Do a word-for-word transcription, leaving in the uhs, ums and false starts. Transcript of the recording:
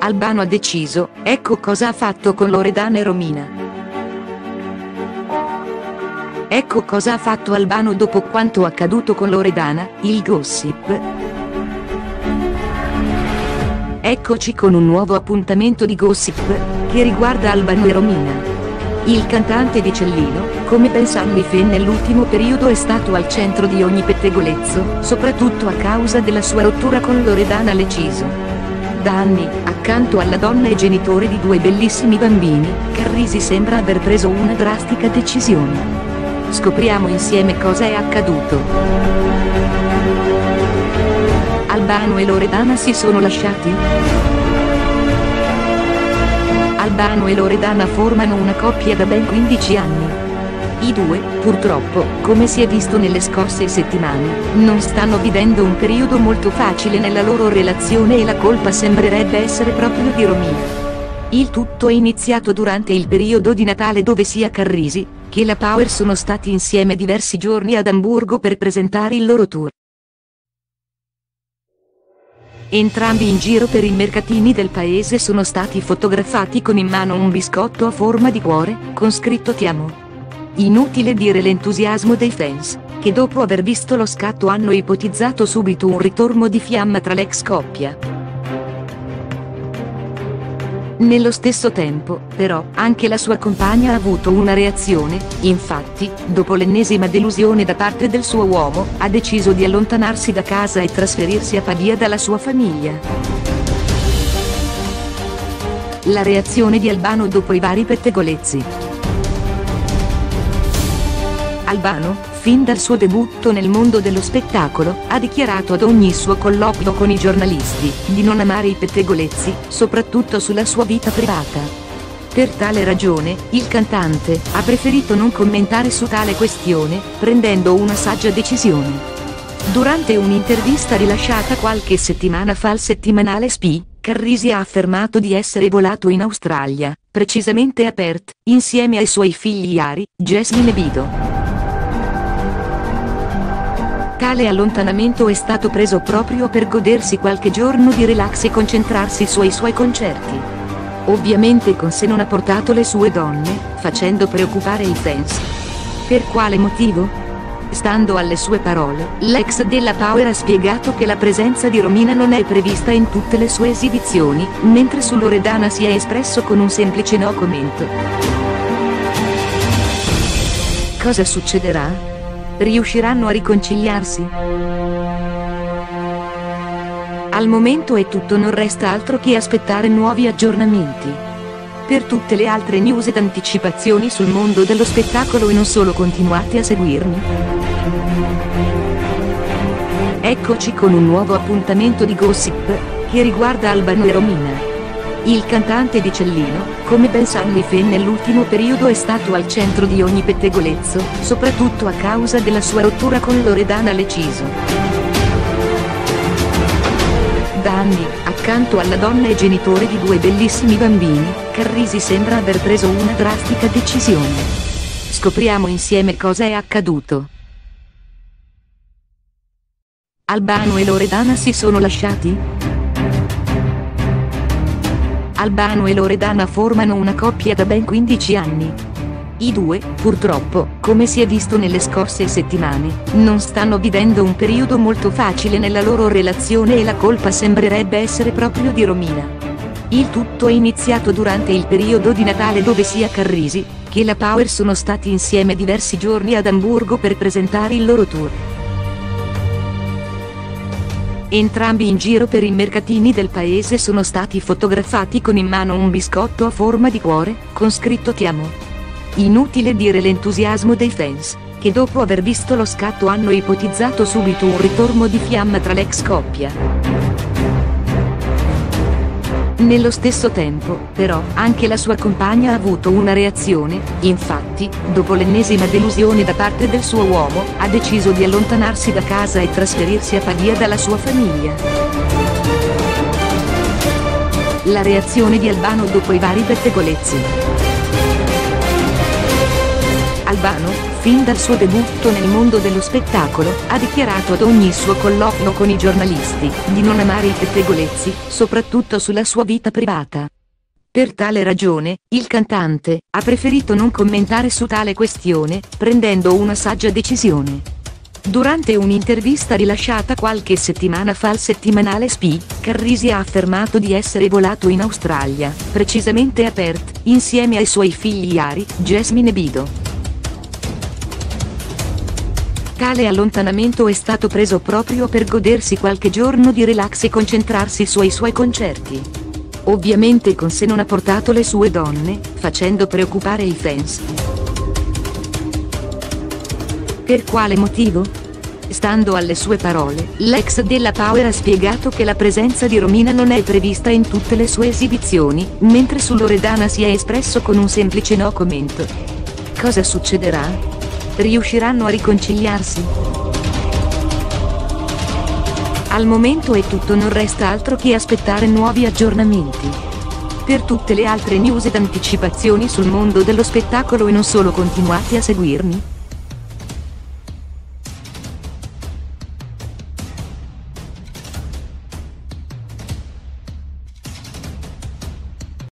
Albano ha deciso, ecco cosa ha fatto con Loredana e Romina. Ecco cosa ha fatto Albano dopo quanto accaduto con Loredana, il gossip. Eccoci con un nuovo appuntamento di gossip, che riguarda Albano e Romina. Il cantante di Cellino, come ben sanno i fan, nell'ultimo periodo è stato al centro di ogni pettegolezzo, soprattutto a causa della sua rottura con Loredana Leciso. Da anni, accanto alla donna e genitore di due bellissimi bambini, Carrisi sembra aver preso una drastica decisione. Scopriamo insieme cosa è accaduto. Albano e Loredana si sono lasciati? Albano e Loredana formano una coppia da ben quindici anni. I due, purtroppo, come si è visto nelle scorse settimane, non stanno vivendo un periodo molto facile nella loro relazione e la colpa sembrerebbe essere proprio di Romina. Il tutto è iniziato durante il periodo di Natale, dove sia Carrisi che la Power sono stati insieme diversi giorni ad Amburgo per presentare il loro tour. Entrambi in giro per i mercatini del paese sono stati fotografati con in mano un biscotto a forma di cuore, con scritto "Ti amo". Inutile dire l'entusiasmo dei fans, che dopo aver visto lo scatto hanno ipotizzato subito un ritorno di fiamma tra l'ex coppia. Nello stesso tempo, però, anche la sua compagna ha avuto una reazione, infatti, dopo l'ennesima delusione da parte del suo uomo, ha deciso di allontanarsi da casa e trasferirsi a Pavia dalla sua famiglia. La reazione di Albano dopo i vari pettegolezzi. Albano, fin dal suo debutto nel mondo dello spettacolo, ha dichiarato ad ogni suo colloquio con i giornalisti di non amare i pettegolezzi, soprattutto sulla sua vita privata. Per tale ragione, il cantante ha preferito non commentare su tale questione, prendendo una saggia decisione. Durante un'intervista rilasciata qualche settimana fa al settimanale S P I, Carrisi ha affermato di essere volato in Australia, precisamente a Perth, insieme ai suoi figli Yari, Jasmine e Bido. Tale allontanamento è stato preso proprio per godersi qualche giorno di relax e concentrarsi sui suoi concerti. Ovviamente con sé non ha portato le sue donne, facendo preoccupare i fans. Per quale motivo? Stando alle sue parole, l'ex della Power ha spiegato che la presenza di Romina non è prevista in tutte le sue esibizioni, mentre su Loredana si è espresso con un semplice no comment. Cosa succederà? Riusciranno a riconciliarsi? Al momento è tutto, non resta altro che aspettare nuovi aggiornamenti. Per tutte le altre news ed anticipazioni sul mondo dello spettacolo e non solo, continuate a seguirmi. Eccoci con un nuovo appuntamento di gossip, che riguarda Albano e Romina. Il cantante di Cellino, come ben sanno i fan, nell'ultimo periodo è stato al centro di ogni pettegolezzo, soprattutto a causa della sua rottura con Loredana Leciso. Da anni, accanto alla donna e genitore di due bellissimi bambini, Carrisi sembra aver preso una drastica decisione. Scopriamo insieme cosa è accaduto. Albano e Loredana si sono lasciati? Albano e Loredana formano una coppia da ben quindici anni. I due, purtroppo, come si è visto nelle scorse settimane, non stanno vivendo un periodo molto facile nella loro relazione e la colpa sembrerebbe essere proprio di Romina. Il tutto è iniziato durante il periodo di Natale, dove sia Carrisi che la Power sono stati insieme diversi giorni ad Amburgo per presentare il loro tour. Entrambi in giro per i mercatini del paese sono stati fotografati con in mano un biscotto a forma di cuore, con scritto "Ti amo". Inutile dire l'entusiasmo dei fans, che dopo aver visto lo scatto hanno ipotizzato subito un ritorno di fiamma tra l'ex coppia. Nello stesso tempo, però, anche la sua compagna ha avuto una reazione, infatti, dopo l'ennesima delusione da parte del suo uomo, ha deciso di allontanarsi da casa e trasferirsi a Pavia dalla sua famiglia. La reazione di Albano dopo i vari pettegolezzi. Albano, fin dal suo debutto nel mondo dello spettacolo, ha dichiarato ad ogni suo colloquio con i giornalisti di non amare i pettegolezzi, soprattutto sulla sua vita privata. Per tale ragione, il cantante ha preferito non commentare su tale questione, prendendo una saggia decisione. Durante un'intervista rilasciata qualche settimana fa al settimanale S P I, Carrisi ha affermato di essere volato in Australia, precisamente a Perth, insieme ai suoi figli Yari, Jasmine e Bido. Tale allontanamento è stato preso proprio per godersi qualche giorno di relax e concentrarsi sui suoi concerti. Ovviamente con sé non ha portato le sue donne, facendo preoccupare i fans. Per quale motivo? Stando alle sue parole, l'ex della Power ha spiegato che la presenza di Romina non è prevista in tutte le sue esibizioni, mentre su Loredana si è espresso con un semplice no commento. Cosa succederà? Riusciranno a riconciliarsi? Al momento è tutto, non resta altro che aspettare nuovi aggiornamenti. Per tutte le altre news ed anticipazioni sul mondo dello spettacolo e non solo, continuate a seguirmi.